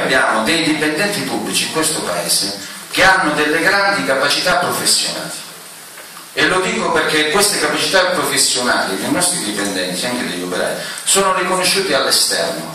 abbiamo dei dipendenti pubblici in questo paese che hanno delle grandi capacità professionali, e lo dico perché queste capacità professionali dei nostri dipendenti, anche degli operai, sono riconosciute all'esterno.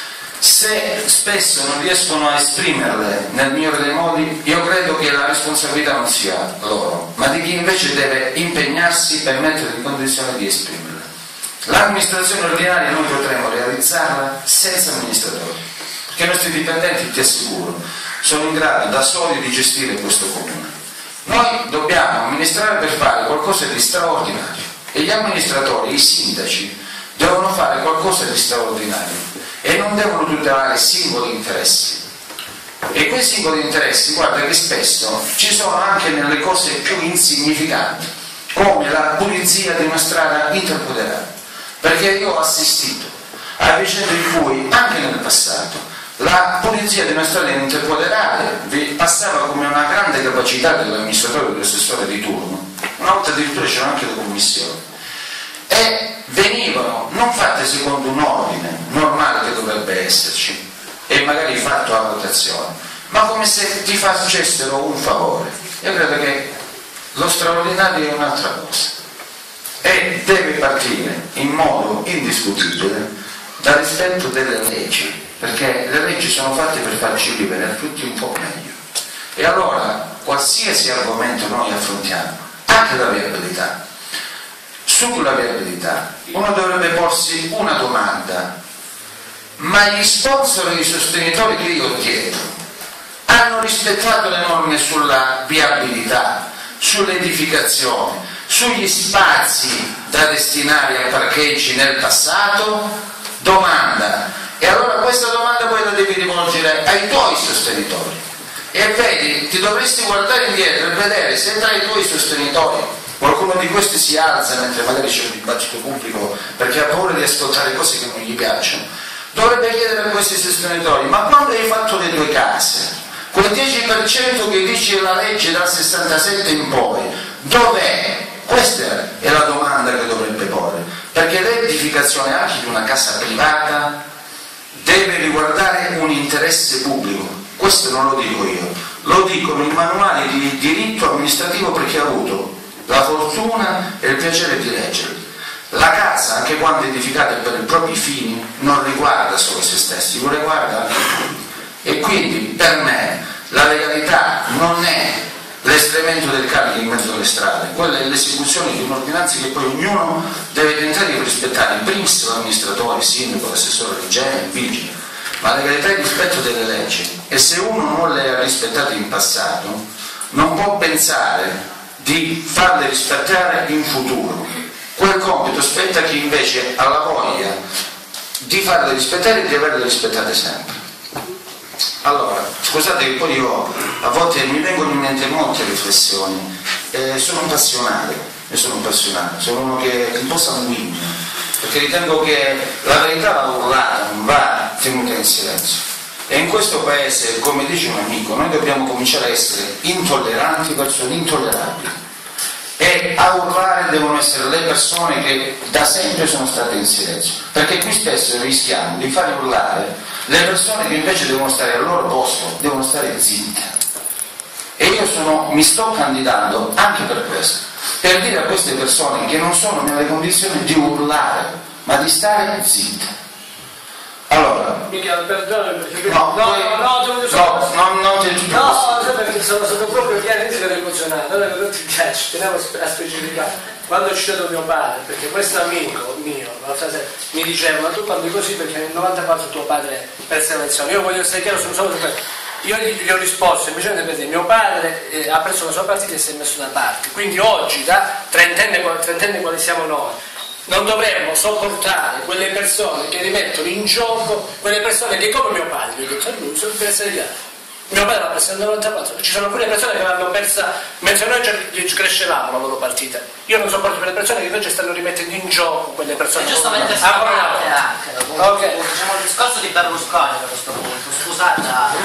Se spesso non riescono a esprimerle nel migliore dei modi, io credo che la responsabilità non sia loro, ma di chi invece deve impegnarsi per mettere in condizione di esprimerle. L'amministrazione ordinaria noi potremo realizzarla senza amministratori, perché i nostri dipendenti, ti assicuro, sono in grado da soli di gestire questo comune. Noi dobbiamo amministrare per fare qualcosa di straordinario, e gli amministratori, i sindaci, devono fare qualcosa di straordinario e non devono tutelare singoli interessi. E quei singoli interessi, guarda che spesso ci sono anche nelle cose più insignificanti, come la pulizia di una strada interpoderale, perché io ho assistito a vicende in cui anche nel passato la pulizia di una strada interpoderale passava come una grande capacità dell'amministratore o dell'assessore di turno, una volta addirittura c'erano anche le commissioni, e venivano non fatte secondo un ordine normale che dovrebbe esserci e magari fatto a rotazione, ma come se ti facessero un favore. Io credo che lo straordinario è un'altra cosa e deve partire in modo indiscutibile dal rispetto delle leggi, perché le leggi sono fatte per farci vivere tutti un po' meglio. E allora qualsiasi argomento noi affrontiamo, anche la viabilità, sulla viabilità uno dovrebbe porsi una domanda: ma gli sponsor e i sostenitori che io ho dietro hanno rispettato le norme sulla viabilità, sull'edificazione, sugli spazi da destinare a parcheggi nel passato? Domanda. E allora questa domanda poi la devi rivolgere ai tuoi sostenitori, e vedi, ti dovresti guardare indietro e vedere se tra i tuoi sostenitori qualcuno di questi si alza mentre magari c'è un dibattito pubblico perché ha paura di ascoltare cose che non gli piacciono. Dovrebbe chiedere a questi sostenitori: ma quando hai fatto le tue case, quel 10% che dice la legge dal 67 in poi, dov'è? Questa è la domanda che dovrebbe porre, perché l'edificazione anche di una casa privata deve riguardare un interesse pubblico. Questo non lo dico io, lo dicono i manuali di diritto amministrativo, perché ho avuto la fortuna e il piacere di leggerli. La casa, anche quando edificata per i propri fini, non riguarda solo se stessi, lo riguarda anche tutti. E quindi per me la legalità non è l'escremento del carico in mezzo alle strade, quella è l'esecuzione di un'ordinanza che poi ognuno deve tentare di rispettare, in primis l'amministratore, il sindaco, l'assessore di genere, il vigile, ma la legalità è il rispetto delle leggi, e se uno non le ha rispettate in passato non può pensare di farle rispettare in futuro. Quel compito spetta a chi invece ha la voglia di farle rispettare e di averle rispettate sempre. Allora, scusate che poi io a volte mi vengono in mente molte riflessioni, sono un passionato, sono uno che è un po' sanguigno, perché ritengo che la verità va urlata, non va tenuta in silenzio. E in questo paese, come dice un amico, noi dobbiamo cominciare a essere intolleranti verso l'intollerabile, e a urlare devono essere le persone che da sempre sono state in silenzio, perché qui spesso rischiamo di fare urlare le persone che invece devono stare al loro posto, devono stare zitte. E io mi sto candidando anche per questo, per dire a queste persone che non sono nelle condizioni di urlare, ma di stare zitte. Allora, Michele, perdonami perché non perché sono stato proprio chiaramente emozionato. Allora non ti piace, tenevo a specificare. Quando ho citato mio padre, perché questo amico mio mi diceva: ma tu parli così perché nel 94 tuo padre perse l'elezione. Io voglio essere chiaro, sono solo per questo. Io gli ho risposto semplicemente per dire: mio padre ha preso la sua partita e si è messo da parte. Quindi oggi, da trentenni quali siamo noi, non dovremmo sopportare quelle persone che rimettono in gioco, quelle persone che, come mio padre, gli ho detto a lui, sono per essere chiaro. Mio padre l'ha persa nel 94, ci sono alcune persone che l'hanno persa mentre noi crescevamo la loro partita. Io non sopporto quelle persone che invece stanno rimettendo in gioco quelle persone. E giustamente parte anche okay. Diciamo il discorso di Berlusconi a questo punto, scusate.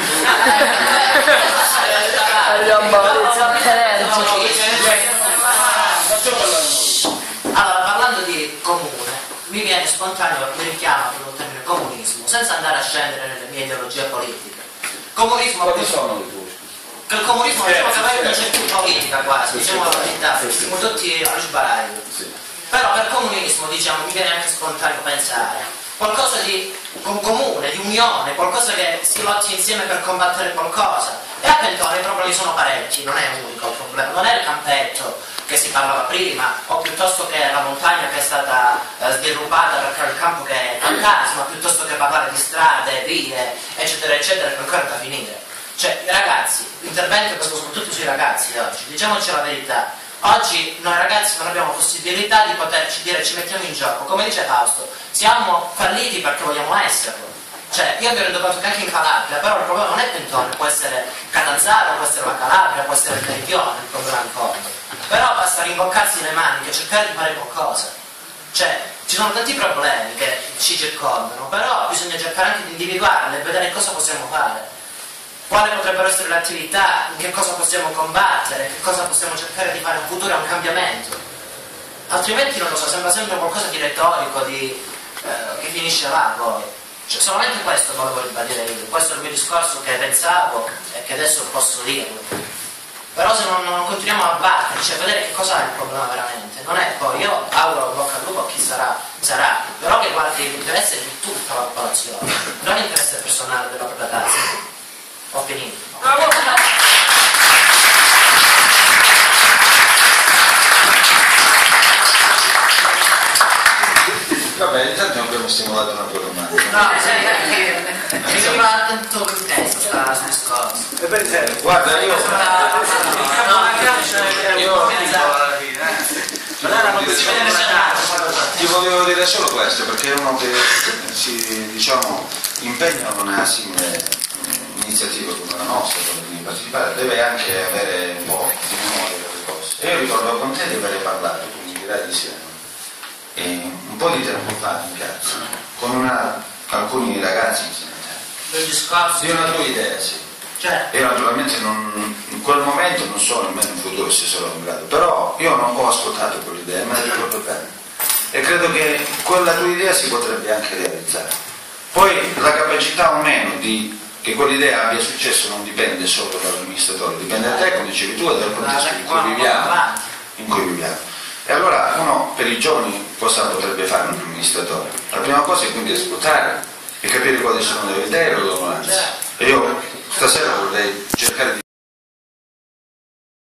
Allora, parlando di comune, mi viene spontaneo il richiamo al termine comunismo, senza andare a scendere nelle mie ideologie politiche. Comunismo. Quali sono le tue? Che il comunismo diciamo che non c'è più politica quasi, diciamo la verità, siamo tutti allo sbaraglio. Sì. Però per comunismo diciamo mi viene anche spontaneo pensare qualcosa di comune, di unione, qualcosa che si lotti insieme per combattere qualcosa. E a Pentone i problemi sono parecchi, non è unico il problema, non è il campetto che si parlava prima, o piuttosto che la montagna che è stata sdirubata perché il campo che è fantasma, piuttosto che parlare di strade, vie, eccetera, eccetera, che ancora da finire. Cioè, i ragazzi, l'intervento è questo soprattutto sui ragazzi di oggi, diciamoci la verità. Oggi noi ragazzi non abbiamo possibilità di poterci dire ci mettiamo in gioco, come dice Fausto, siamo falliti perché vogliamo esserlo. Cioè, io mi rendo conto che anche in Calabria, però il problema non è Pentone, può essere Catanzaro, può essere la Calabria, può essere il Meridione, il problema in fondo. Però basta rimboccarsi le maniche, cercare di fare qualcosa. Cioè, ci sono tanti problemi che ci circondano, però bisogna cercare anche di individuarli e vedere cosa possiamo fare. Quali potrebbero essere le attività, in che cosa possiamo combattere, che cosa possiamo cercare di fare in futuro, è un cambiamento. Altrimenti non lo so, sembra sempre qualcosa di retorico, che finisce là poi. Cioè, solamente questo volevo ribadire io, questo è il mio discorso che pensavo e che adesso posso dirlo. Però se non continuiamo a batterci, a vedere che cosa è il problema veramente, non è poi, io auguro bocca al lupo a chi sarà, però che guardi l'interesse di tutta la popolazione, non l'interesse personale della propria tazza. Ho finito. Vabbè, intanto abbiamo stimolato una tua domanda. No, mi sembra tanto intenso sul discorso. E per te? Guarda, io ti volevo dire solo questo, perché è uno che si, diciamo, impegna con una simile iniziativa come la nostra, quella di partecipare, deve anche avere un po' di memoria delle cose. E io ricordo con te di aver parlato, tu mi dirai di sì, un po' di tempo fa in piazza, con alcuni ragazzi di una tua idea, sì. Certo. Io naturalmente in quel momento non so nemmeno in futuro se sarò in grado, però io non ho ascoltato quell'idea, me la ricordo bene. E credo che quella tua idea si potrebbe anche realizzare. Poi la capacità o meno che quell'idea abbia successo non dipende solo dall'amministratore, dipende da te, come dicevi tu, e dal contesto in cui viviamo. E allora uno per i giovani cosa potrebbe fare un amministratore? La prima cosa è quindi ascoltare e capire quali sono le idee e le domanze. E io stasera vorrei cercare di